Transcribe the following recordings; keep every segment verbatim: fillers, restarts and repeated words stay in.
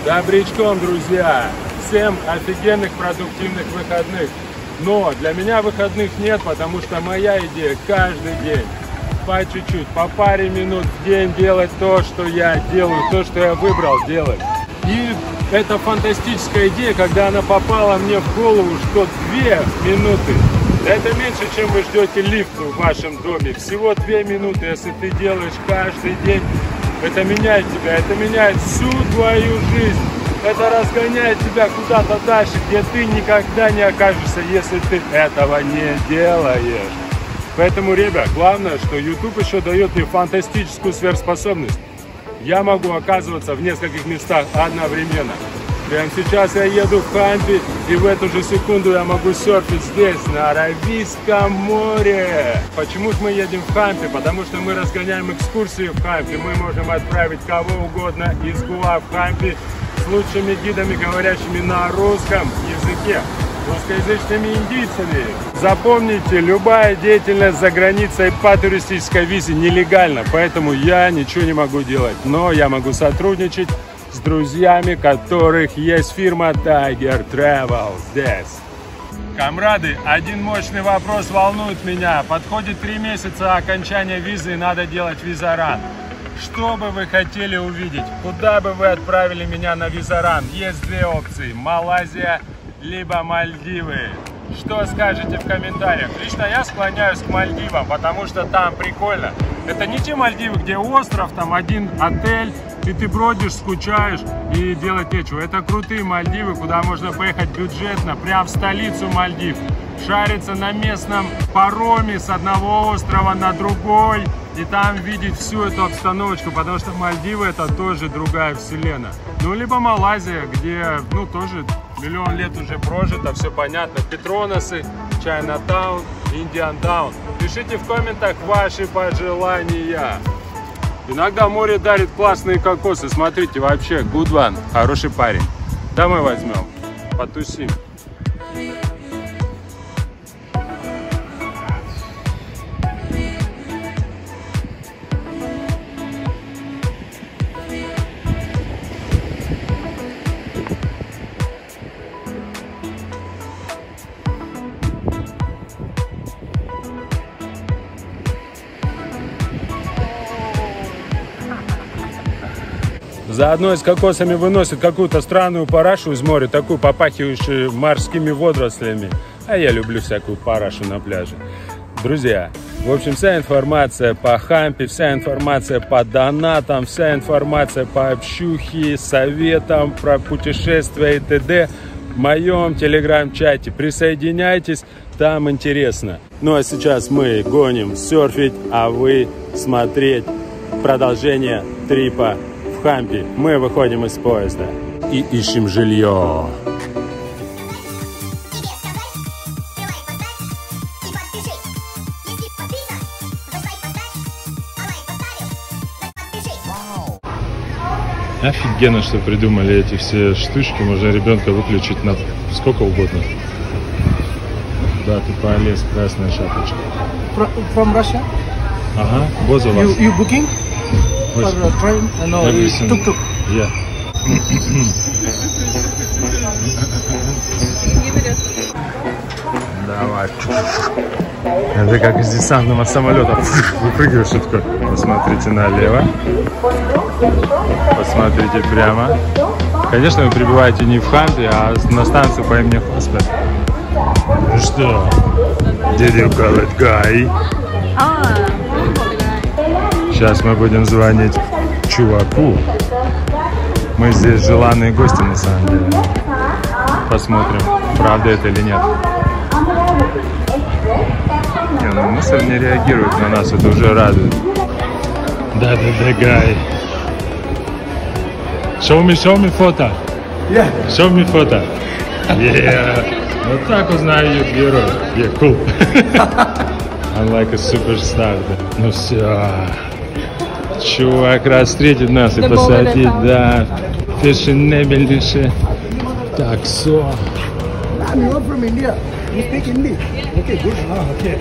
Добрячком, друзья! Всем офигенных продуктивных выходных! Но для меня выходных нет, потому что моя идея каждый день по чуть-чуть, по паре минут в день делать то, что я делаю, то, что я выбрал делать. И это фантастическая идея, когда она попала мне в голову, что две минуты. Это меньше, чем вы ждете лифт в вашем доме. Всего две минуты, если ты делаешь каждый день. Это меняет тебя, это меняет всю твою жизнь. Это разгоняет тебя куда-то дальше, где ты никогда не окажешься, если ты этого не делаешь. Поэтому, ребят, главное, что YouTube еще дает мне фантастическую сверхспособность. Я могу оказываться в нескольких местах одновременно. Прямо сейчас я еду в Хампи, и в эту же секунду я могу серфить здесь, на Аравийском море. Почему мы едем в Хампи? Потому что мы разгоняем экскурсии в Хампи. Мы можем отправить кого угодно из Гоа в Хампи с лучшими гидами, говорящими на русском языке, русскоязычными индийцами. Запомните, любая деятельность за границей по туристической визе нелегальна, поэтому я ничего не могу делать. Но я могу сотрудничать с друзьями, которых есть фирма Tiger Travel здесь. Камрады, один мощный вопрос волнует меня. Подходит три месяца окончания визы, и надо делать визаран. Что бы вы хотели увидеть? Куда бы вы отправили меня на визаран? Есть две опции: Малайзия либо Мальдивы. Что скажете в комментариях? Лично я склоняюсь к Мальдивам, потому что там прикольно. Это не те Мальдивы, где остров, там один отель, и ты бродишь, скучаешь и делать нечего. Это крутые Мальдивы, куда можно поехать бюджетно, прям в столицу Мальдив, шариться на местном пароме с одного острова на другой и там видеть всю эту обстановочку, потому что Мальдивы — это тоже другая вселенная. Ну, либо Малайзия, где, ну, тоже миллион лет уже прожито, все понятно. Петроносы, Чайнатаун, Индиантаун. Пишите в комментах ваши пожелания. Иногда море дарит классные кокосы. Смотрите, вообще, good one, хороший парень. Домой возьмем, потусим. Заодно с кокосами выносят какую-то странную парашу из моря, такую попахивающую морскими водорослями. А я люблю всякую парашу на пляже. Друзья, в общем, вся информация по Хампи, вся информация по донатам, вся информация по общухе, советам про путешествия и т.д. в моем телеграм-чате. Присоединяйтесь, там интересно. Ну а сейчас мы гоним серфить, а вы смотреть продолжение трипа в Хампи. Мы выходим из поезда и ищем жилье. Офигенно, что придумали эти все штучки. Можно ребенка выключить на сколько угодно. Да, ты полез, красная шапочка. From Russia? Ага, both of us. You, you booking? For a train? Uh, no, tuk-tuk. Yeah. Давай. Это как из десантного самолета. Выпрыгиваешь и такой. Посмотрите налево. Посмотрите прямо. Конечно, вы прибываете не в Хампи, а на станцию по имени Хоспет. Ну что? Did you call it guy? Сейчас мы будем звонить чуваку. Мы здесь желанные гости на самом деле. Посмотрим, правда это или нет. Не, ну мусор не реагирует на нас, это уже радует. Да-да-да, гай. Show me, show me фото. Yeah. Show me фото. Yeah. Вот так узнают героя. Yeah, cool. I'm like a superstar. Ну все. Чувак раз встретит нас и посадит, да, фешенебельнейшее таксо. I'm not from India. You speak Hindi? Okay, good. Ah,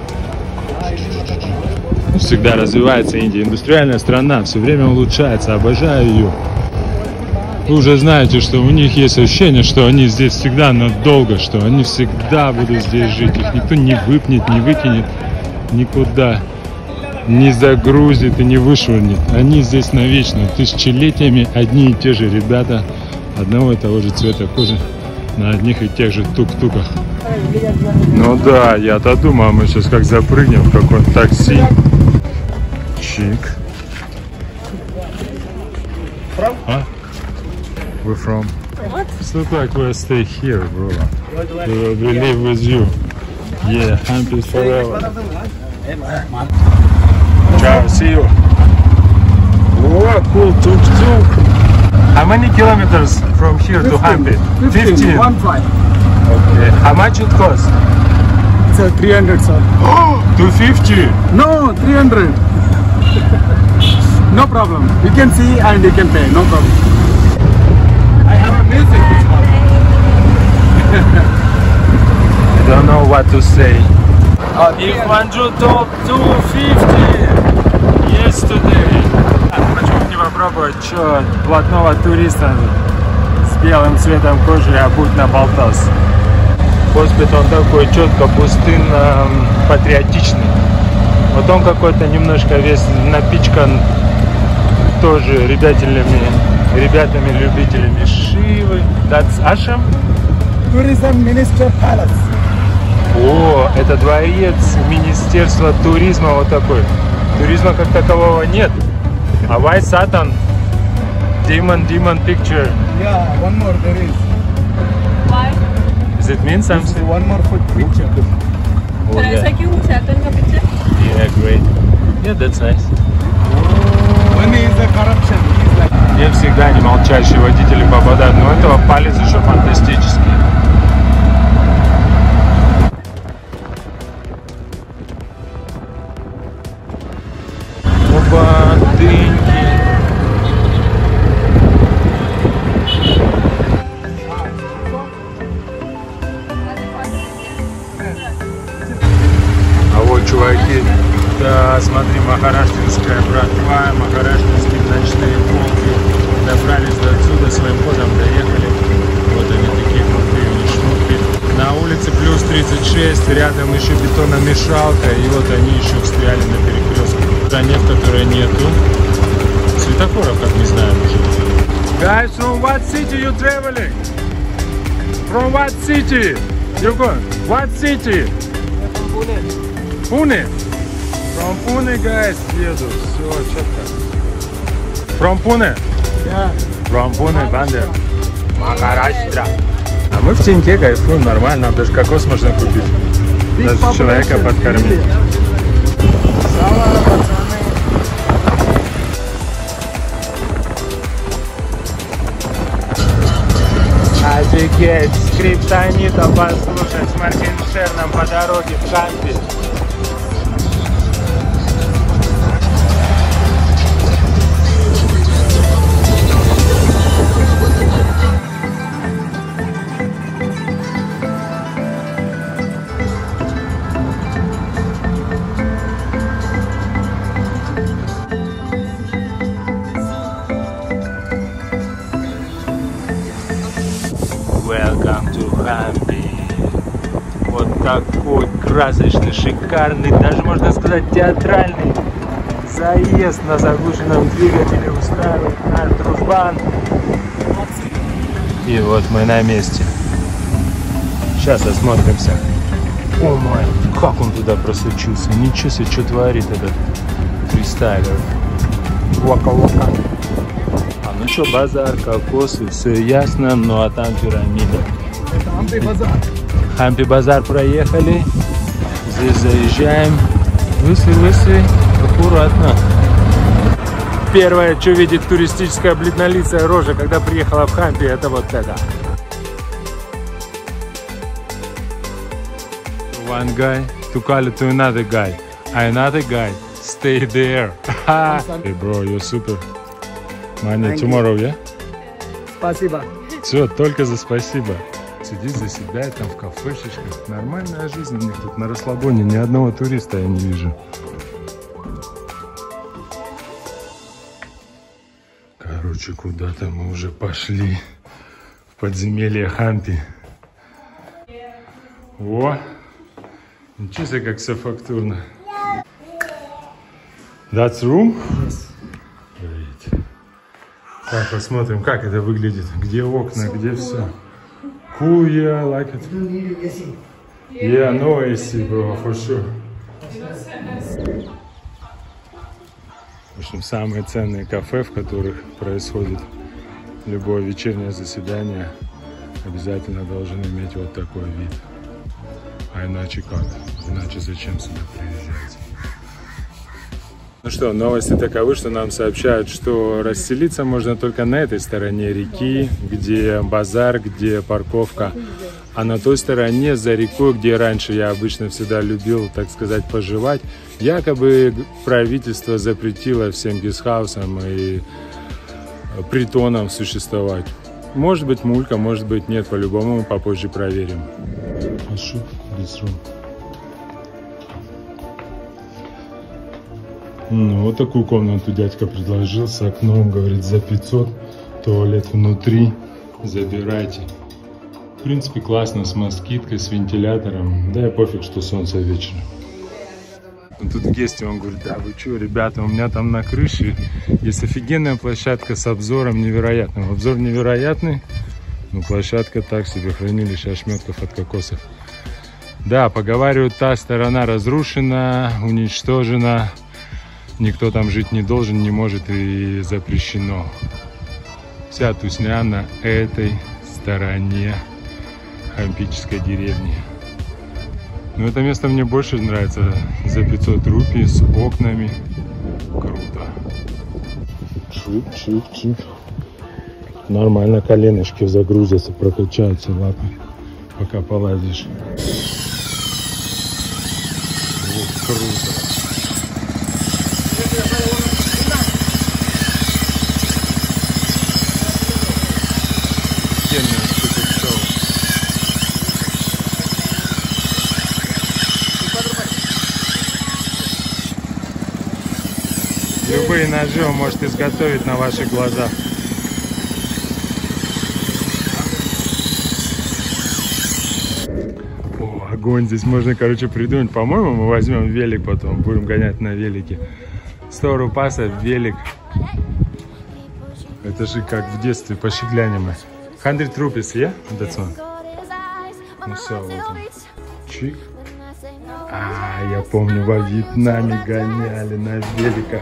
okay. Всегда развивается Индия, индустриальная страна, все время улучшается, обожаю ее. Вы уже знаете, что у них есть ощущение, что они здесь всегда надолго, что они всегда будут здесь жить. Их никто не выпнет, не выкинет никуда, не загрузит и не вышвырнет. Они здесь навечно, тысячелетиями одни и те же ребята, одного и того же цвета кожи, на одних и тех же тук-туках. Ну да, я-то думал, мы сейчас как запрыгнем в какое-то такси. Чик. А? We're from? What? It's look like we'll stay here, bro. We will we live with you. Yeah, Hampi forever. Ciao, see you. Whoa, cool tuk-tuk. How many kilometers from here to Hampi? fifteen. One five. Okay. How much it costs? It's a three hundred, sir. two fifty. No, three hundred. No problem. You can see and you can pay. No problem. I have a music. Don't know what to say. If Manju told two fifty yesterday. Почему не попробовать, что блатного туриста с белым цветом кожи обуть на болтался? Хоспит он такой четко пустынно патриотичный. Вот он какой-то немножко весь напичкан тоже ребятами, ребятами-любителями Шивы. That's Ashram? Tourism Minister Palace. О, это дворец Министерства туризма вот такой. Туризма как такового нет. А why Satan? Demon, demon picture. Yeah, one more there is. Why? Does it mean something? One more foot picture. Oh, Can I yeah. take you Satan ka picture? Yeah, great. Yeah, that's nice. One is the corruption. He's like. Не всегда не молчащие водители попадают, но этого палец еще фантастический. Оба, дыньки. А вот, чуваки, да, смотри, махараштинская братва, махараштинские ночные волки добрались до отсюда, своим ходом доехали. Вот они, такие крутые у них шмотки. На улице плюс тридцать шесть, рядом еще бетономешалка, и вот они еще встряли на перекрестке. Нет, которой нету. Светофоров, как не знаем уже. Guys, from what city you traveling? From what city? You go? What city? Pune. Pune? From Pune, guys, еду. Все, четко. From Pune? Yeah. From Pune, Бандер. Махараштра. А мы в теньке кайфуем, нормально. Даже кокос можно купить. Даже человека подкормить. Офигеть, скриптонита послушать с Моргенштерном по дороге в Хампи. Welcome to Hampi. Вот такой красочный, шикарный, даже можно сказать театральный заезд на заглушенном двигателе устраивает наш дружбан. И вот мы на месте. Сейчас осмотримся. О май, как он туда просучился. Ничего себе, что творит этот фристайлер. Вака-вака. А ну что, базар, кокосы, все ясно, ну а там пирамида. Это Хампи базар. Хампи базар проехали. Здесь заезжаем. Выси-выси, аккуратно. Первое, что видит туристическая бледнолицая рожа, когда приехала в Хампи, это вот это. One guy to call it to another guy. Another guy stay there. Hey bro, you're super. Money tomorrow, yeah? Спасибо. Все, только за спасибо. Сидит, заседает там в кафешечках. Нормальная жизнь у них тут на расслабоне. Ни одного туриста я не вижу. Короче. Короче, куда-то мы уже пошли в подземелье Хампи. О! Ничего себе, как все фактурно. That's room? Yes. Great. Так, посмотрим, как это выглядит. Где окна, где все. Cool, yeah, I like it. You don't need A C. Yeah, no A C, bro, for sure. В общем, самые ценные кафе, в которых происходит любое вечернее заседание, обязательно должны иметь вот такой вид. А иначе как? Иначе зачем сюда приезжать? Ну что, новости таковы, что нам сообщают, что расселиться можно только на этой стороне реки, где базар, где парковка. А на той стороне, за рекой, где раньше я обычно всегда любил, так сказать, поживать, якобы правительство запретило всем гестхаусам и притонам существовать. Может быть, мулька, может быть, нет, по-любому мы попозже проверим. Ну, вот такую комнату дядька предложил с окном, говорит, за пятьсот, туалет внутри, забирайте. В принципе, классно, с москиткой, с вентилятором, да и пофиг, что солнце вечером. Тут в гесте он говорит, да вы что, ребята, у меня там на крыше есть офигенная площадка с обзором невероятным. Обзор невероятный, но площадка так себе, хранилище ошметков от кокосов. Да, поговаривают, та сторона разрушена, уничтожена. Никто там жить не должен, не может и запрещено. Вся тусня на этой стороне хампической деревни. Но это место мне больше нравится. За пятьсот рупий, с окнами. Круто. Чик-чик-чик. Нормально коленочки загрузятся, прокачаются лапы, пока полазишь. Вот, круто. Любые ножи он может изготовить на ваших глазах. О, огонь. Здесь можно, короче, придумать. По-моему, мы возьмем велик потом. Будем гонять на велике. сто рупасов велик. Это же как в детстве, пошли глянем. сто rupees, yeah? That's one. Ну все, вот он. Чик. А, я помню, во Вьетнаме гоняли на великах.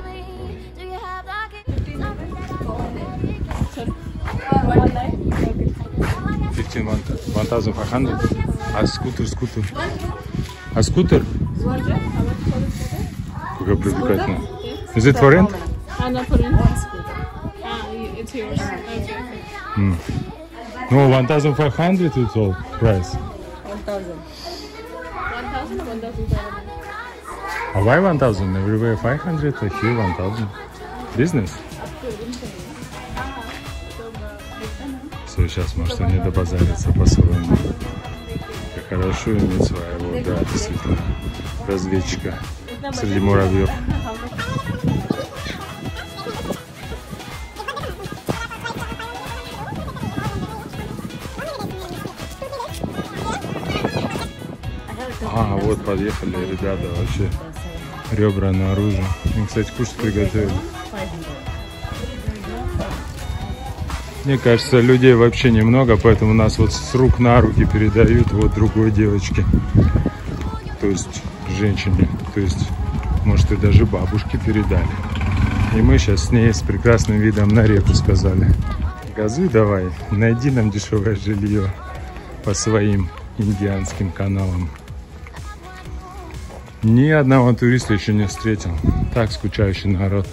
fifteen, one thousand five hundred. А скутер, скутер. А скутер? Какая привлекательная. Is it for rent? Ah, not for rent. Ah, it's yours. Okay. Mm. No, one thousand five hundred it's all price. One thousand. One thousand or one thousand five hundred? А why one thousand? Everywhere five hundred, а here one thousand. Business? Все, сейчас, может, они добазарятся по-своему. Как хорошо иметь своего, да, действительно, разведчика среди муравьев. А, вот подъехали ребята, вообще ребра наружу. Им, кстати, кушать приготовили. Мне кажется, людей вообще немного, поэтому нас вот с рук на руки передают вот другой девочке. То есть женщине. То есть, может, и даже бабушке передали. И мы сейчас с ней с прекрасным видом на реку сказали. Газуй давай, найди нам дешевое жилье по своим индианским каналам. Ни одного туриста еще не встретил. Так скучающий народ.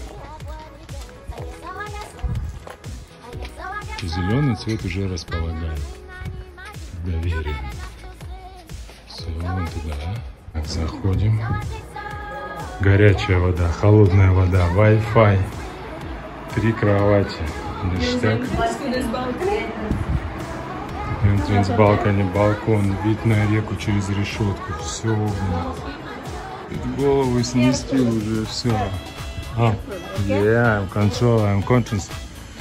Зеленый цвет уже располагает к доверию. Все, вон туда. Так, заходим. Горячая вода, холодная вода, Wi-Fi. Три кровати. Ништяк. Entrance балконе, балкон. Вид на реку через решетку. Все. Голову снести уже все. А, yeah, I'm control, I'm conscious.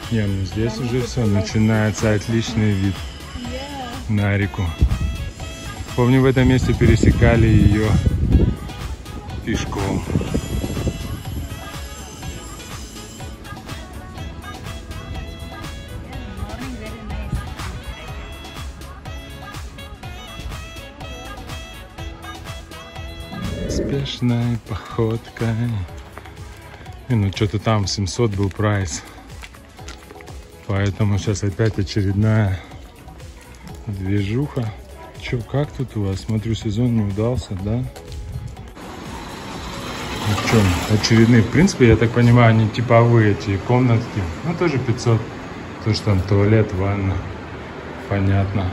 Не, ну здесь уже все, начинается отличный вид на реку. Помню, в этом месте пересекали ее пешком. Спешной походкой. И ну что-то там семьсот был прайс. Поэтому сейчас опять очередная движуха. Че, как тут у вас? Смотрю, сезон не удался, да? Ну что, очередные. В принципе, я так понимаю, они типовые эти комнатки. Ну, тоже пятьсот. То, что там туалет, ванна. Понятно.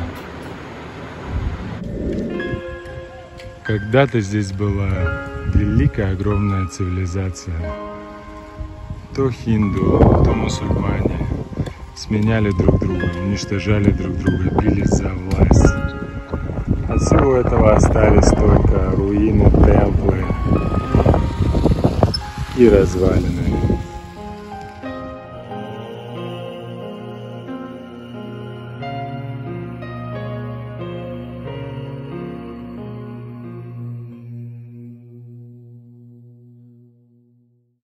Когда-то здесь была великая, огромная цивилизация. То хинду, то мусульмане сменяли друг друга, уничтожали друг друга, бились за власть. От всего этого остались только руины, темплы и развалины.